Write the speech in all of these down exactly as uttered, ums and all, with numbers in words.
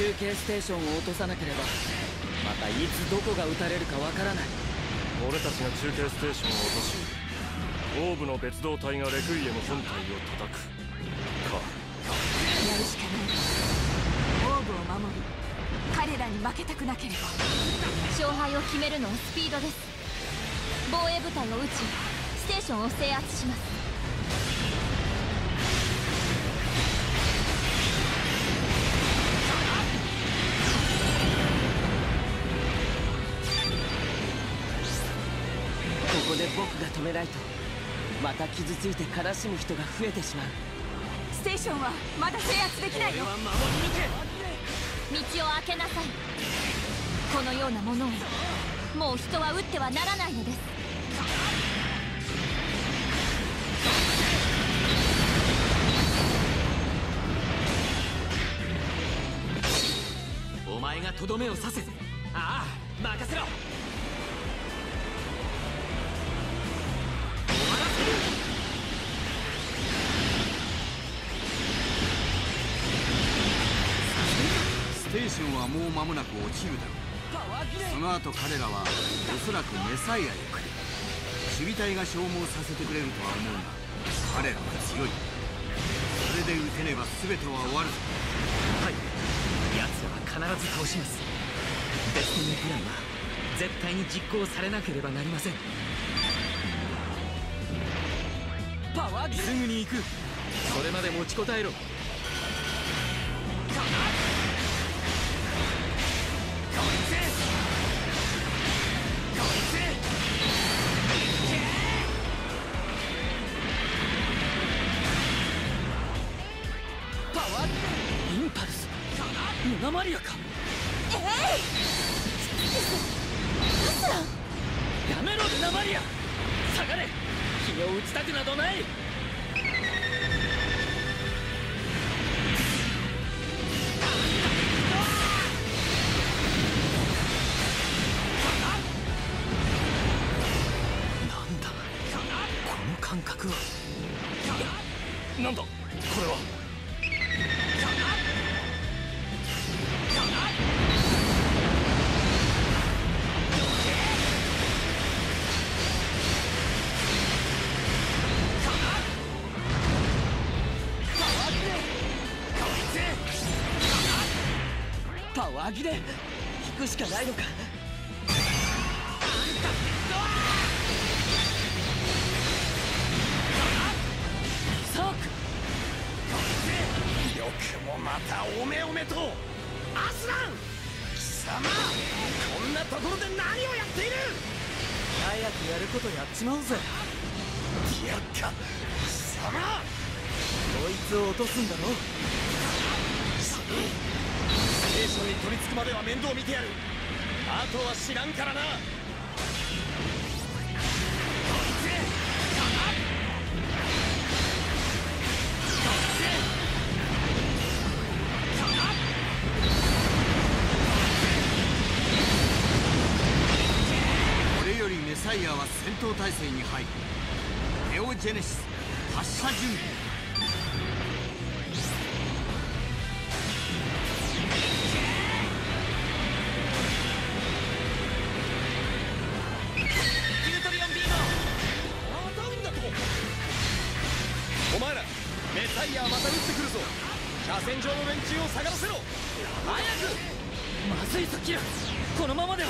中継ステーションを落とさなければまたいつどこが撃たれるかわからない。 俺たちが中継ステーションを落とし、オーブの別動隊がレクイエム本体を叩くか。 やるしかない。オーブを守り、彼らに負けたくなければ。 勝敗を決めるのはスピードです。防衛部隊を撃ち、ステーションを制圧します。 ここで僕が止めないとまた傷ついて悲しむ人が増えてしまう。 ステーションはまだ制圧できないよ。 俺は守り抜け。 道を開けなさい。このようなものをもう人は撃ってはならないのです。 お前がとどめを刺せ。ああ、任せろ。 ステーションはもう間もなく落ちるだろう。その後彼らはおそらくメサイアへ来る。守備隊が消耗させてくれるとは思うが、彼らは強い。それで撃てねば全ては終わるぞ。 はい、奴らは必ず倒します。デスティニープランは絶対に実行されなければなりません。パワーすぐに行く。それまで持ちこたえろ。インパルス、ルナマリアか。 えい、アスラン。 やめろルナマリア、下がれ。気を打ちたくなどない。なんだこの感覚は。 なんだこれは。 パワー切れ、引くしかないのか。サーク、 よくもまたおめおめと。アスラン貴様、こんなところで何をやっている。 早くやることやっちまうぜ。 やった貴様。 こいつを落とすんだろ。 ステーションに取り付くまでは面倒見てやる。あとは知らんからな。 これよりメサイアは戦闘態勢に入る。ネオジェネシス発射準備。 お前らメサイアまた撃ってくるぞ。車線上の連中を下がらせろ。早く。 まずいぞキラ、このままでは。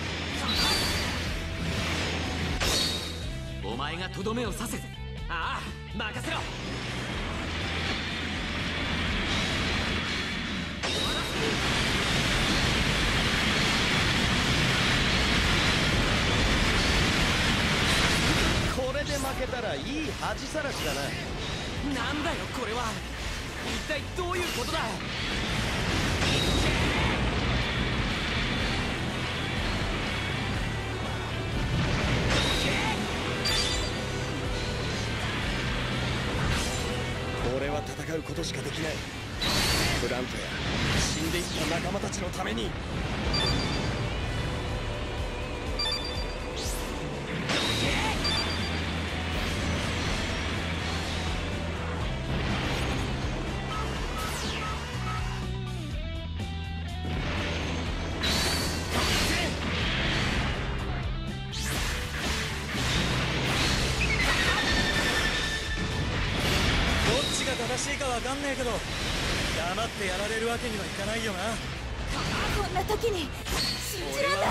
お前がとどめを刺せ。ああ、任せろ。 これで負けたらいい恥さらしだな。 なんだよこれは。一体どういうことだ。 俺は戦うことしかできない。プラントや死んでいった仲間たちのために。 しいかわかんねえけど黙ってやられるわけにはいかないよな。 こんな時に信じらんない。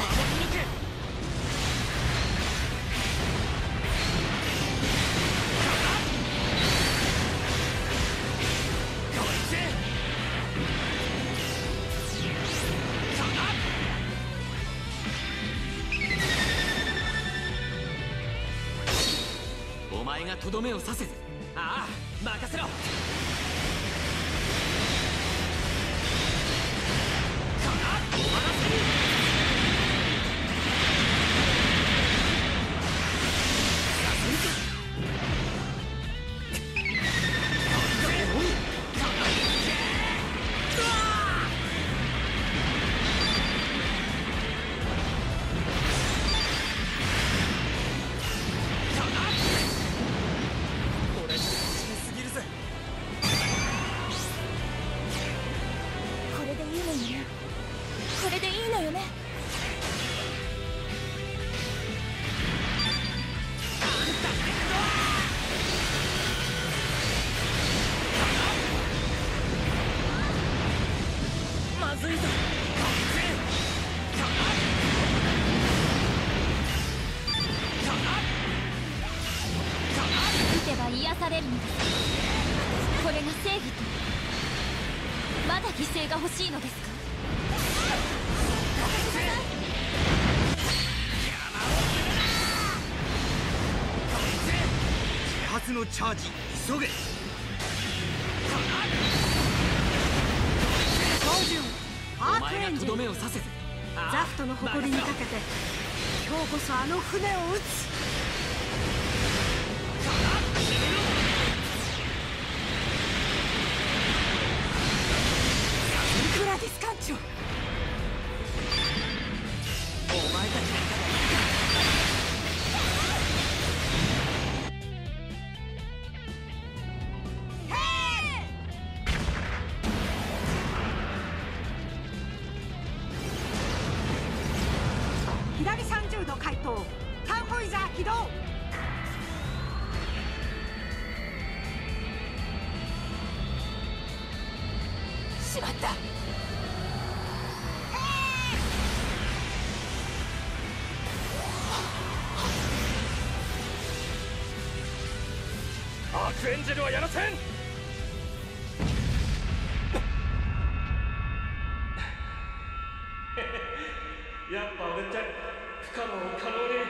お前がとどめを刺せ。ああ、任せろ。 癒されるのです。これが正義と。まだ犠牲が欲しいのですか。 自発のチャージ急げ。 標準アークエンジン、 とどめを刺せ。 ザフトの誇りにかけて今日こそあの船を撃つ。いくらです艦長。 お前たちが左さんじゅうど回答、タンホイザー起動。しまった。 アークエンジェルはやらせん。やっぱ俺って不可能を可能に。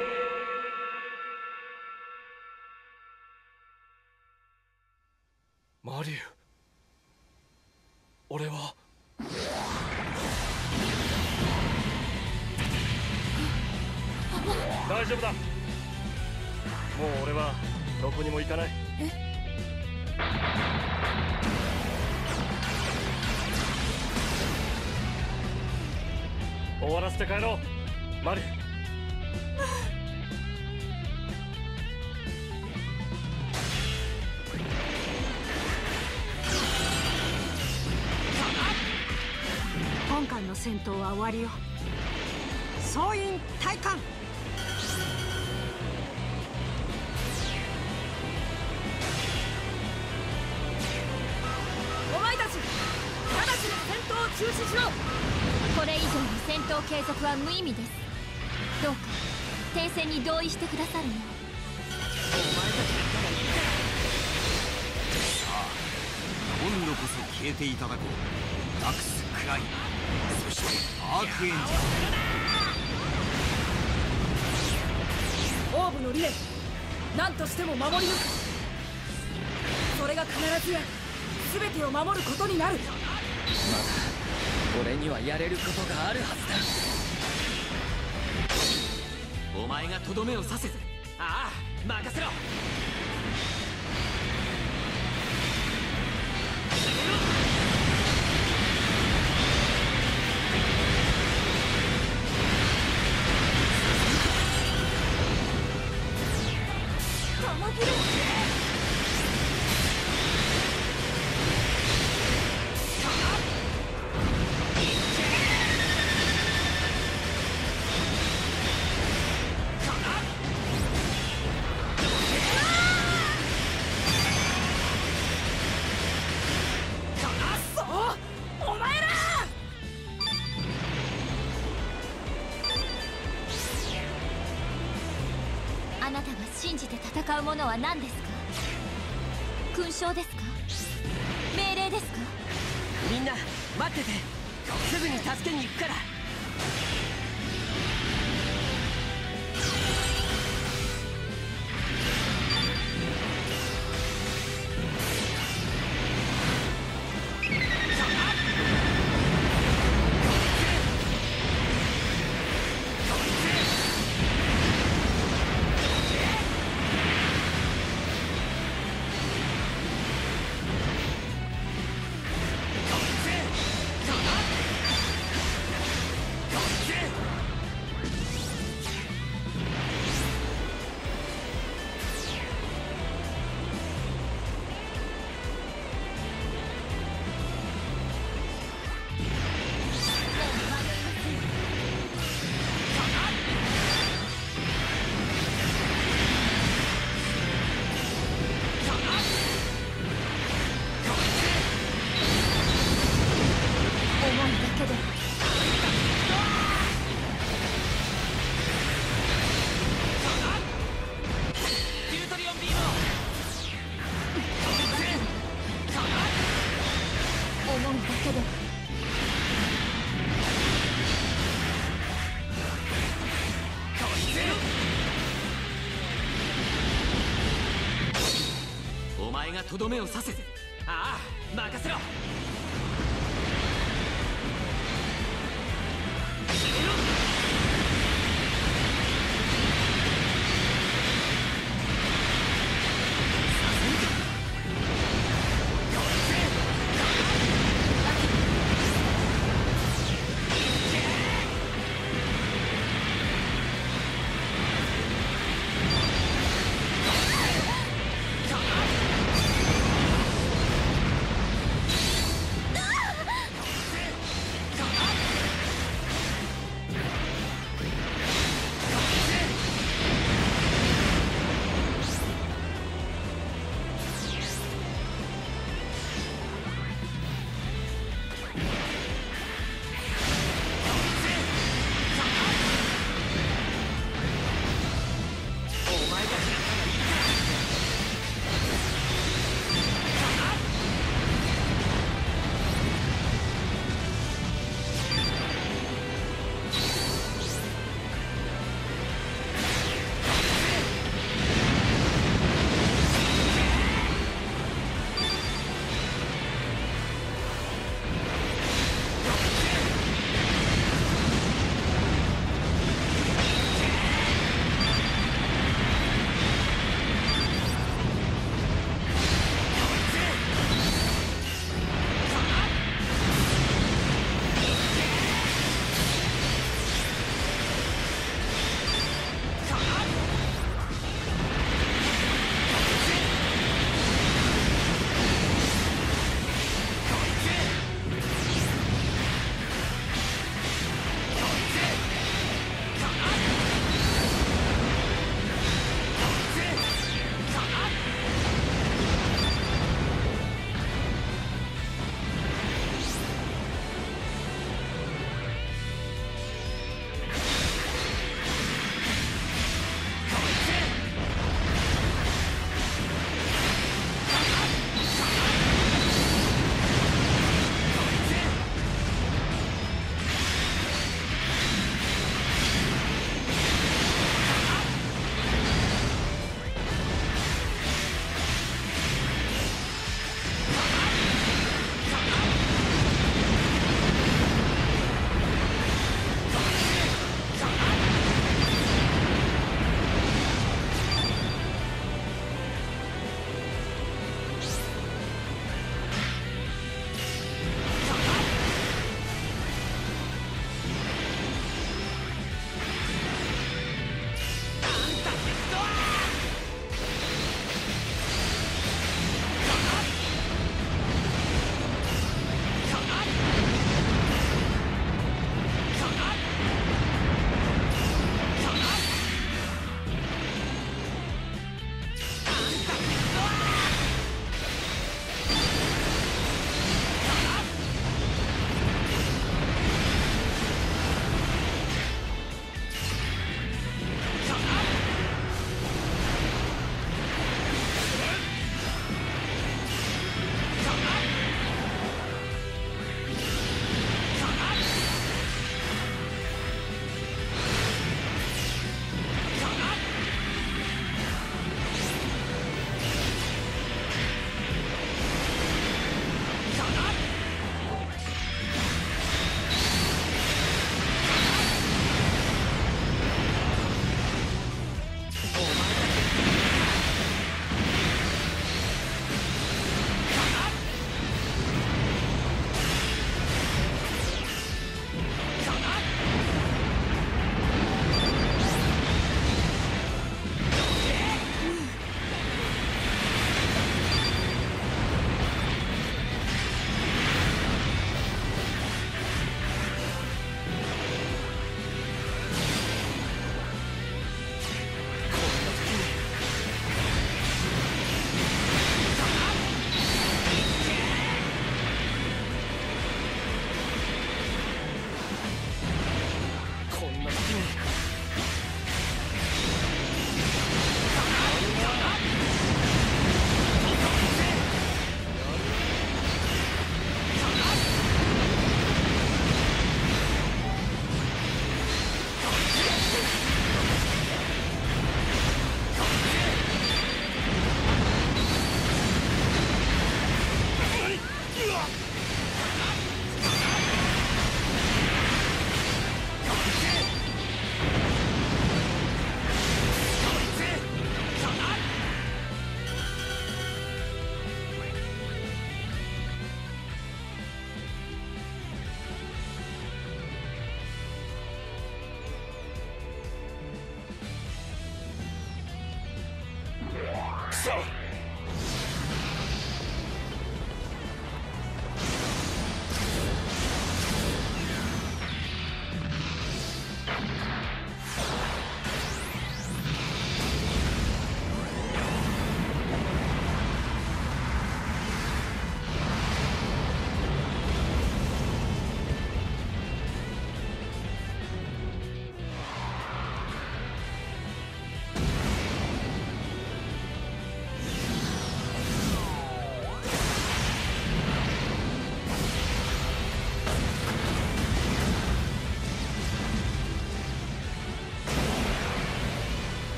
マリュウ、俺は大丈夫だ。もう俺はどこにも行かない。終わらせて帰ろう、マリュウ。 今回の戦闘は終わりよ。総員退艦。お前たち直ちに戦闘を中止しろ。 これ以上の戦闘継続は無意味です。どうか停戦に同意してくださるよう。 さあ今度こそ消えていただこう。ダクス・クライン、そしてアークエンジン。 オーブの理念、何としても守り抜く。それが必ずや全てを守ることになる。 まだ俺にはやれることがあるはずだ。お前がとどめを刺せぜ。ああ、任せろ。 玉切れ。 信じて戦うものは何ですか？勲章ですか？命令ですか？ みんな待ってて、すぐに助けに行くから。とどめを刺せ。ああ、任せろ。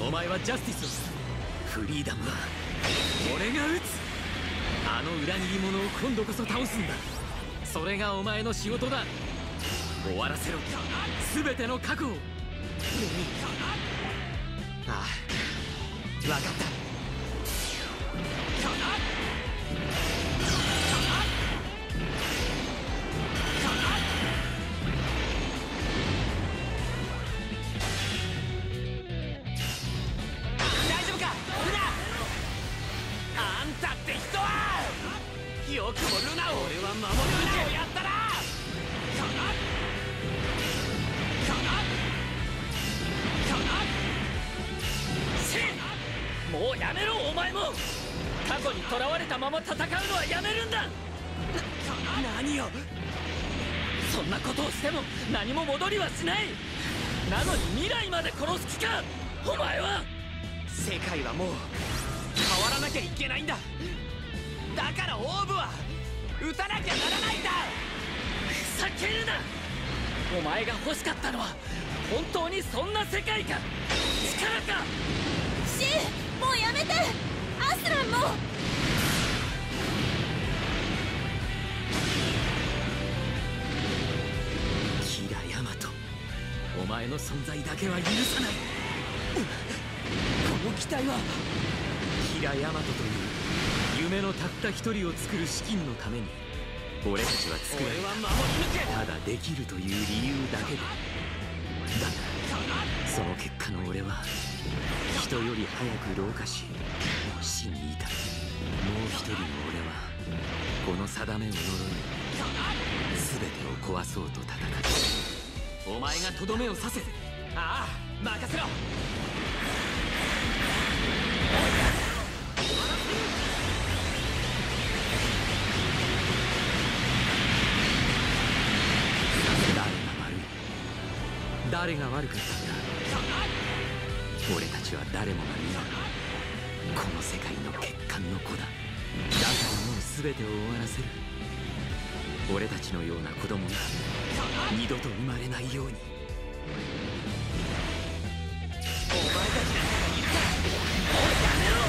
お前はジャスティスを、フリーダムは俺が撃つ。あの裏切り者を今度こそ倒すんだ。それがお前の仕事だ。終わらせろ、全ての過去を。ああ、分かった。大丈夫かルナ。あんたって人はよくもルナを、俺は守るルナをやったな。もうやめろ、お前も。過去に囚われたまま戦うのはやめるんだ。何を。そんなことをしても何も戻りはしない。なのに未来まで殺す気か、お前は。世界はもう変わらなきゃいけないんだ。だからオーブは撃たなきゃならないんだ。ふざけるな。お前が欲しかったのは本当にそんな世界か、力か。 シン、もうやめて。アスランも。 キラヤマト、お前の存在だけは許さない。この機体はキラヤマトという夢のたった一人を作る資金のために俺たちは作られた。ただできるという理由だけで。だがその結果の俺は人より早く老化し死に至る。もう一人の俺はこの定めを呪い全てを壊そうと戦う。お前がとどめを刺せ。ああ、任せろ。誰が悪かったんだ。俺たちは誰もが皆この世界の欠陥の子だ。だからもう全てを終わらせる。俺たちのような子供が二度と生まれないように。お前たちなんかが言ったらもうやめろ。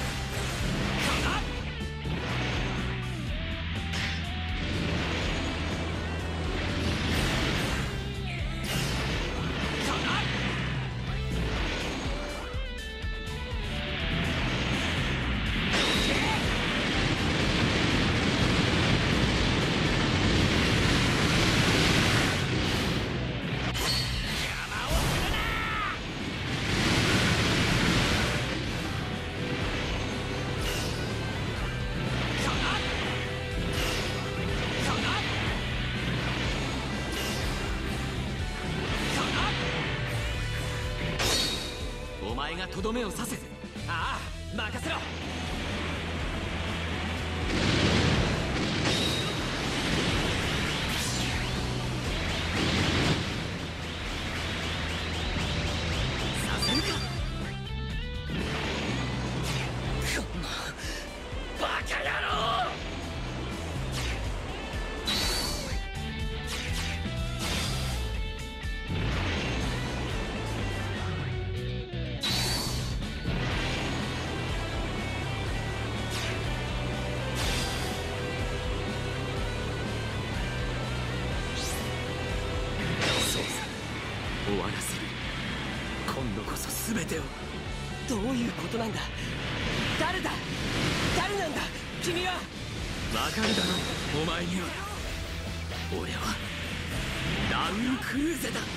お前がとどめを刺せ。ああ、任せろ。させるか。こんなバカ野郎。終わらせる。今度こそ全てを。どういうことなんだ。誰だ。誰なんだ君は。わかるだろお前には。俺はラウル・クルーゼだ。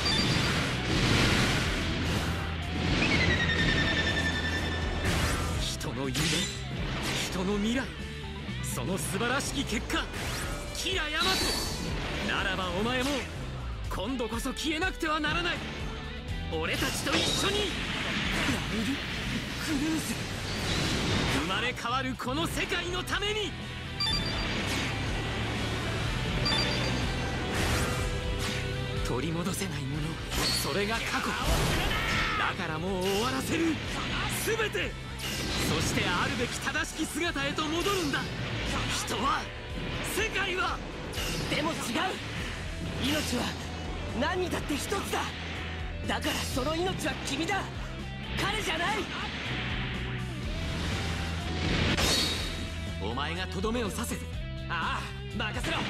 人の夢、人の未来、その素晴らしき結果、キラヤマトならばお前も今度こそ消えなくてはならない。俺たちと一緒に。ラウル・クルーゼ、生まれ変わるこの世界のために。取り戻せないもの、それが過去だからもう終わらせる。全て。そしてあるべき正しき姿へと戻るんだ。人は、世界は。 でも違う。命は何にだって一つだ。だからその命は君だ。 彼じゃない。お前がとどめを刺せ。ああ、任せろ。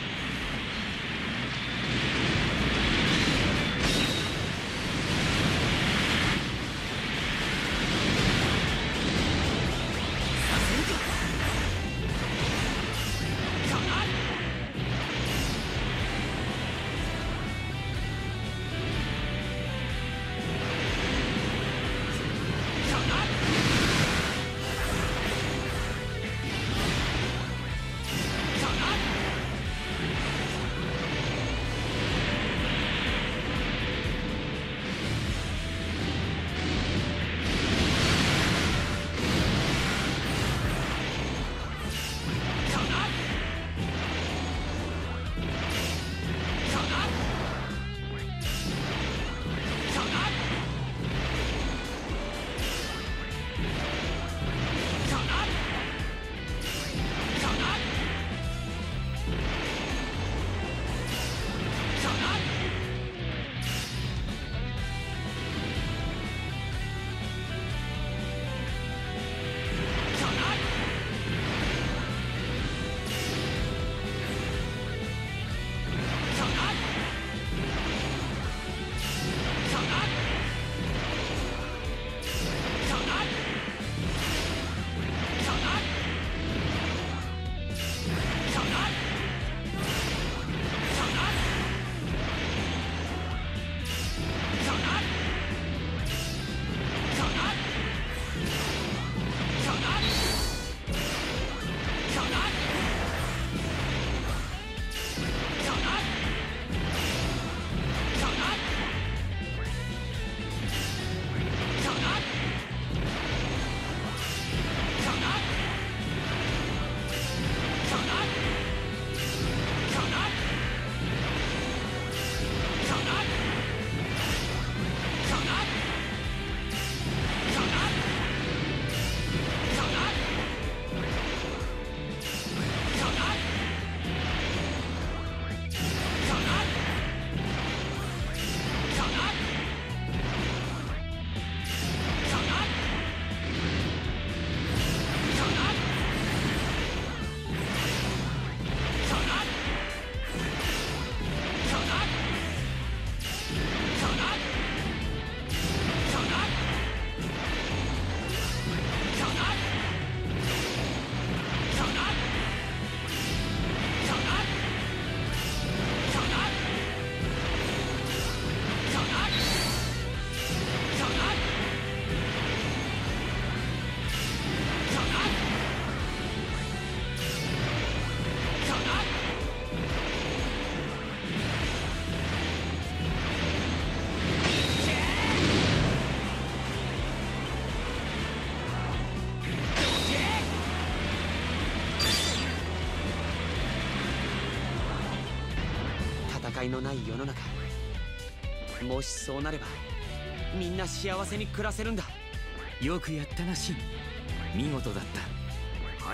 戦いのない世の中、もしそうなればみんな幸せに暮らせるんだ。よくやったなシン、見事だった。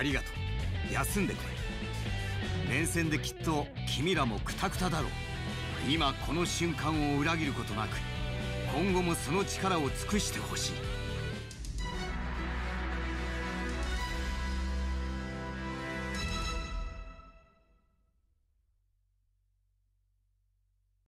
ありがとう。休んでくれ。連戦できっと君らもクタクタだろう。今この瞬間を裏切ることなく、今後もその力を尽くしてほしい。